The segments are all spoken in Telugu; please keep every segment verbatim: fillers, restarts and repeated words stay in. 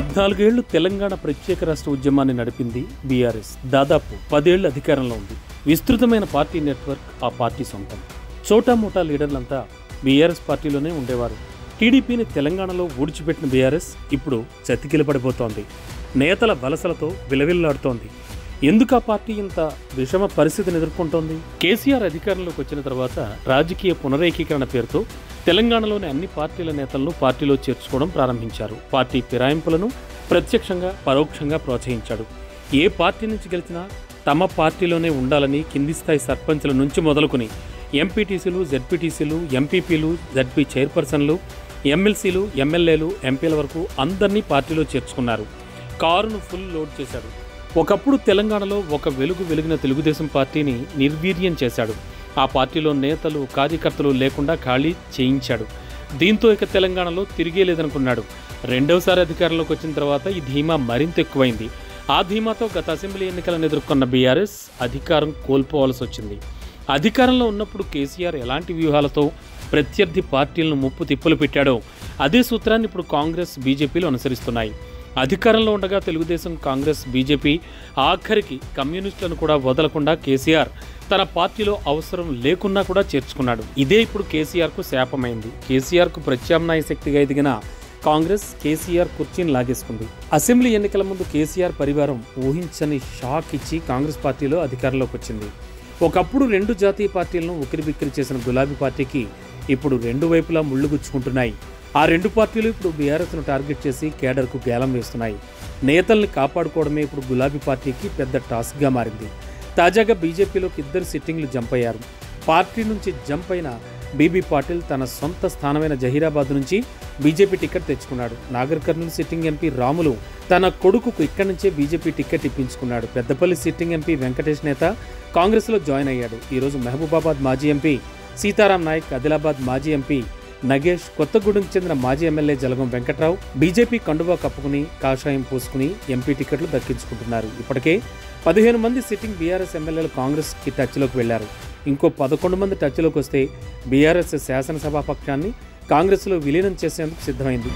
పద్నాలుగేళ్లు తెలంగాణ ప్రత్యేక రాష్ట్ర ఉద్యమాన్ని నడిపింది బీఆర్ఎస్. దాదాపు పదేళ్లు అధికారంలో ఉంది. విస్తృతమైన పార్టీ నెట్వర్క్ ఆ పార్టీ సొంతం. చోటామోటా లీడర్లంతా బీఆర్ఎస్ పార్టీలోనే ఉండేవారు. టీడీపీని తెలంగాణలో ఊడ్చిపెట్టిన బీఆర్ఎస్ ఇప్పుడు చతికిలపడిపోతోంది. నేతల వలసలతో విలవిల్లాడుతోంది. ఎందుకు ఆ పార్టీ ఇంత విషమ పరిస్థితిని ఎదుర్కొంటోంది? కేసీఆర్ అధికారంలోకి వచ్చిన తర్వాత రాజకీయ పునరేకీకరణ పేరుతో తెలంగాణలోని అన్ని పార్టీల నేతలను పార్టీలో చేర్చుకోవడం ప్రారంభించారు. పార్టీ ఫిరాయింపులను ప్రత్యక్షంగా పరోక్షంగా ప్రోత్సహించాడు. ఏ పార్టీ నుంచి గెలిచినా తమ పార్టీలోనే ఉండాలని కింది స్థాయి సర్పంచ్ల నుంచి మొదలుకొని ఎంపీటీసీలు, జెడ్పీటీసీలు, ఎంపీపీలు, జెడ్పీ చైర్పర్సన్లు, ఎమ్మెల్సీలు, ఎమ్మెల్యేలు, ఎంపీల వరకు అందరినీ పార్టీలో చేర్చుకున్నారు. కారును ఫుల్ లోడ్ చేశాడు. ఒకప్పుడు తెలంగాణలో ఒక వెలుగు వెలిగిన తెలుగుదేశం పార్టీని నిర్వీర్యం చేశాడు. ఆ పార్టీలో నేతలు, కార్యకర్తలు లేకుండా ఖాళీ చేయించాడు. దీంతో ఇక తెలంగాణలో తిరిగే లేదనుకున్నాడు. రెండవసారి అధికారంలోకి వచ్చిన తర్వాత ఈ ధీమా మరింత ఎక్కువైంది. ఆ ధీమాతో గత అసెంబ్లీ ఎన్నికలను ఎదుర్కొన్న బీఆర్ఎస్ అధికారం కోల్పోవాల్సి వచ్చింది. అధికారంలో ఉన్నప్పుడు కేసీఆర్ ఎలాంటి వ్యూహాలతో ప్రత్యర్థి పార్టీలను ముప్పు తిప్పులు పెట్టాడో అదే సూత్రాన్ని ఇప్పుడు కాంగ్రెస్, బీజేపీలు అనుసరిస్తున్నాయి. అధికారంలో ఉండగా తెలుగుదేశం, కాంగ్రెస్, బీజేపీ ఆఖరికి కమ్యూనిస్టులను కూడా వదలకుండా కేసీఆర్ తన పార్టీలో అవసరం లేకున్నా కూడా చేర్చుకున్నాడు. ఇదే ఇప్పుడు కేసీఆర్కు శాపమైంది. కేసీఆర్కు ప్రత్యామ్నాయ శక్తిగా ఎదిగిన కాంగ్రెస్ కేసీఆర్ కుర్చీని లాగేసుకుంది. అసెంబ్లీ ఎన్నికల ముందు కేసీఆర్ పరివారం ఊహించని షాక్ ఇచ్చి కాంగ్రెస్ పార్టీలో అధికారంలోకి వచ్చింది. ఒకప్పుడు రెండు జాతీయ పార్టీలను ఉకిరిబిక్కిరి చేసిన గులాబీ పార్టీకి ఇప్పుడు రెండు వైపులా ముళ్ళు గుచ్చుకుంటున్నాయి. ఆ రెండు పార్టీలు ఇప్పుడు బీఆర్ఎస్ను టార్గెట్ చేసి కేడర్కు గేలం వేస్తున్నాయి. నేతల్ని కాపాడుకోవడమే ఇప్పుడు గులాబీ పార్టీకి పెద్ద టాస్క్గా మారింది. తాజాగా బీజేపీలోకి ఇద్దరు సిట్టింగ్లు జంప్ అయ్యారు. పార్టీ నుంచి జంప్ అయిన బీబీ పాటిల్ తన సొంత స్థానమైన జహీరాబాద్ నుంచి బీజేపీ టికెట్ తెచ్చుకున్నాడు. నాగర్ కర్నూలు సిట్టింగ్ ఎంపీ రాములు తన కొడుకుకు ఇక్కడి నుంచే బీజేపీ టికెట్ ఇప్పించుకున్నాడు. పెద్దపల్లి సిట్టింగ్ ఎంపీ వెంకటేష్ నేత కాంగ్రెస్లో జాయిన్ అయ్యాడు. ఈరోజు మహబూబాబాద్ మాజీ ఎంపీ సీతారాం నాయక్, ఆదిలాబాద్ మాజీ ఎంపీ నగేష్, కొత్తగూడెంకు చెందిన మాజీ ఎమ్మెల్యే జలగం వెంకట్రావు బీజేపీ కండువా కప్పుకుని కాషాయం పూసుకుని ఎంపీ టికెట్లు దక్కించుకుంటున్నారు. ఇప్పటికే పదిహేను మంది సిట్టింగ్ బీఆర్ఎస్ ఎమ్మెల్యేలు కాంగ్రెస్కి టచ్లోకి వెళ్లారు. ఇంకో పదకొండు మంది టచ్లోకి వస్తే బీఆర్ఎస్ శాసనసభా పక్షాన్ని కాంగ్రెస్లో విలీనం చేసేందుకు సిద్ధమైంది.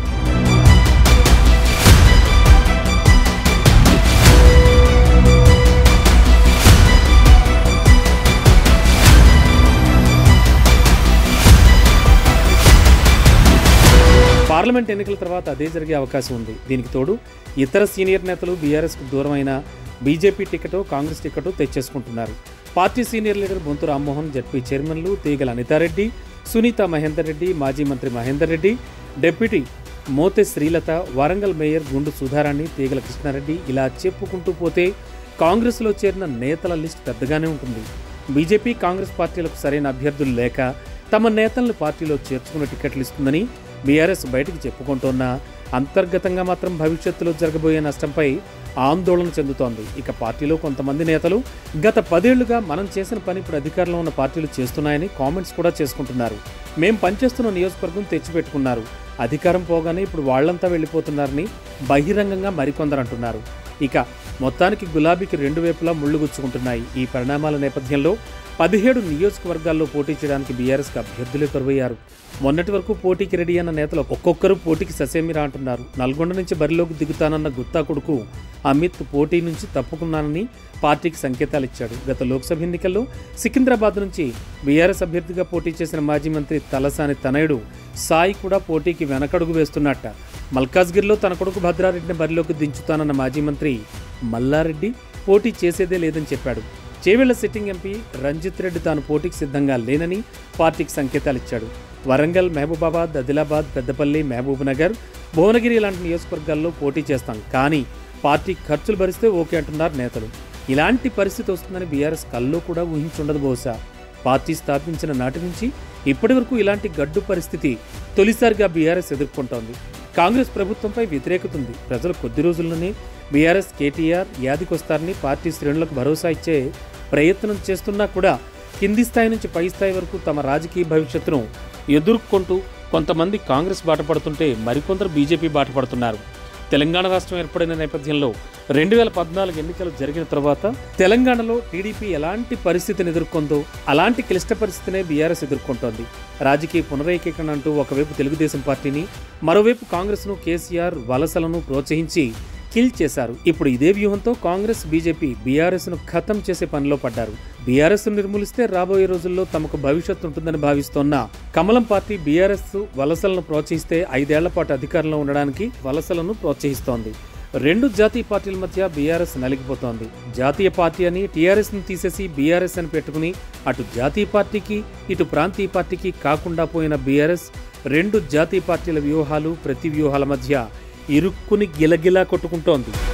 పార్లమెంట్ ఎన్నికల తర్వాత అదే జరిగే అవకాశం ఉంది. దీనికి తోడు ఇతర సీనియర్ నేతలు బీఆర్ఎస్కు దూరమైన BJP టికెటో, Congress టికెటో తెచ్చేసుకుంటున్నారు. Party senior leader Bonthu Rammohan, ZP చైర్మన్లు తీగల అనితారెడ్డి, సునీత మహేందర్ రెడ్డి, మాజీ మంత్రి మహేందర్ రెడ్డి, డిప్యూటీ మోతే శ్రీలత, వరంగల్ మేయర్ గుండు సుధారాణి, తీగల కృష్ణారెడ్డి, ఇలా చెప్పుకుంటూ పోతే కాంగ్రెస్లో చేరిన నేతల లిస్ట్ పెద్దగానే ఉంటుంది. బీజేపీ, కాంగ్రెస్ పార్టీలకు సరైన అభ్యర్థులు లేక తమ నేతలను పార్టీలో చేర్చుకున్న టికెట్లు ఇస్తుందని బీఆర్ఎస్ బయటకు చెప్పుకుంటోన్నా అంతర్గతంగా మాత్రం భవిష్యత్తులో జరగబోయే నష్టంపై ఆందోళన చెందుతోంది. ఇక పార్టీలో కొంతమంది నేతలు గత పదేళ్లుగా మనం చేసిన పని ఇప్పుడు అధికారంలో ఉన్న పార్టీలు చేస్తున్నాయని కామెంట్స్ కూడా చేసుకుంటున్నారు. మేం పనిచేస్తున్న నియోజకవర్గం తెచ్చిపెట్టుకున్నారు, అధికారం పోగానే ఇప్పుడు వాళ్లంతా వెళ్ళిపోతున్నారని బహిరంగంగా మరికొందరు అంటున్నారు. ఇక మొత్తానికి గులాబీకి రెండు వైపులా ముళ్ళు గుచ్చుకుంటున్నాయి. ఈ పరిణామాల నేపథ్యంలో పదిహేడు నియోజకవర్గాల్లో పోటీ చేయడానికి బీఆర్ఎస్కి అభ్యర్థులే కరువయ్యారు. మొన్నటి వరకు పోటీకి రెడీ అన్న నేతలు ఒక్కొక్కరు పోటీకి ససేమిరా అంటున్నారు. నల్గొండ నుంచి బరిలోకి దిగుతానన్న గుత్తా కొడుకు అమిత్ పోటీ నుంచి తప్పుకున్నానని పార్టీకి సంకేతాలు ఇచ్చాడు. గత లోక్సభ ఎన్నికల్లో సికింద్రాబాద్ నుంచి బీఆర్ఎస్ అభ్యర్థిగా పోటీ చేసిన మాజీ మంత్రి తలసాని తనయుడు సాయి కూడా పోటీకి వెనకడుగు వేస్తున్నట్ట. మల్కాజ్గిరిలో తన కొడుకు భద్రారెడ్డిని బరిలోకి దించుతానన్న మాజీ మంత్రి మల్లారెడ్డి పోటీ చేసేదే లేదని చెప్పాడు. చేవెళ్ల సిట్టింగ్ ఎంపీ రంజిత్ రెడ్డి తాను పోటీకి సిద్ధంగా లేనని పార్టీకి సంకేతాలు ఇచ్చాడు. వరంగల్, మహబూబాబాద్, ఆదిలాబాద్, పెద్దపల్లి, మహబూబ్ నగర్, భువనగిరి లాంటి నియోజకవర్గాల్లో పోటీ చేస్తాం, కానీ పార్టీ ఖర్చులు భరిస్తే ఓకే అంటున్నారు నేతలు. ఇలాంటి పరిస్థితి వస్తుందని బీఆర్ఎస్ కల్లో కూడా ఊహించుండదు బహుశా. పార్టీ స్థాపించిన నాటి నుంచి ఇప్పటి వరకు ఇలాంటి గడ్డు పరిస్థితి తొలిసారిగా బీఆర్ఎస్ ఎదుర్కొంటోంది. కాంగ్రెస్ ప్రభుత్వంపై వ్యతిరేకత ఉంది. ప్రజలు కొద్ది రోజుల్లోనే బీఆర్ఎస్, కేటీఆర్ యాదికొస్తారని పార్టీ శ్రేణులకు భరోసా ఇచ్చే ప్రయత్నం చేస్తున్నా కూడా కింది స్థాయి నుంచి పై స్థాయి వరకు తమ రాజకీయ భవిష్యత్తును ఎదుర్కొంటూ కొంతమంది కాంగ్రెస్ బాటపడుతుంటే మరికొందరు బీజేపీ బాటపడుతున్నారు. తెలంగాణ రాష్ట్రం ఏర్పడిన నేపథ్యంలో రెండు వేల పద్నాలుగు ఎన్నికలు జరిగిన తర్వాత తెలంగాణలో టీడీపీ ఎలాంటి పరిస్థితిని ఎదుర్కొందో అలాంటి క్లిష్ట పరిస్థితినే బీఆర్ఎస్ ఎదుర్కొంటోంది. రాజకీయ పునరైకీకరణ అంటూ ఒకవైపు తెలుగుదేశం పార్టీని, మరోవైపు కాంగ్రెస్ను కేసీఆర్ వలసలను ప్రోత్సహించి కిల్ చేశారు. ఇప్పుడు ఇదే వ్యూహంతో కాంగ్రెస్, బీజేపీ బీఆర్ఎస్ ను ఖతం చేసే పనిలో పడ్డారు. బీఆర్ఎస్ ను నిర్మూలిస్తే రాబోయే రోజుల్లో తమకు భవిష్యత్తు ఉంటుందని భావిస్తోన్న కమలం పార్టీ బీఆర్ఎస్ వలసలను ప్రోత్సహిస్తే ఐదేళ్ల పాటు అధికారంలో ఉండడానికి వలసలను ప్రోత్సహిస్తోంది. రెండు జాతీయ పార్టీల మధ్య బీఆర్ఎస్ నలిగిపోతోంది. జాతీయ పార్టీ అని టీఆర్ఎస్ ను తీసేసి బీఆర్ఎస్ అని పెట్టుకుని అటు జాతీయ పార్టీకి ఇటు ప్రాంతీయ పార్టీకి కాకుండా పోయిన బీఆర్ఎస్ రెండు జాతీయ పార్టీల వ్యూహాలు, ప్రతి వ్యూహాల మధ్య ఇరుక్కుని గిలగిలా కొట్టుకుంటోంది.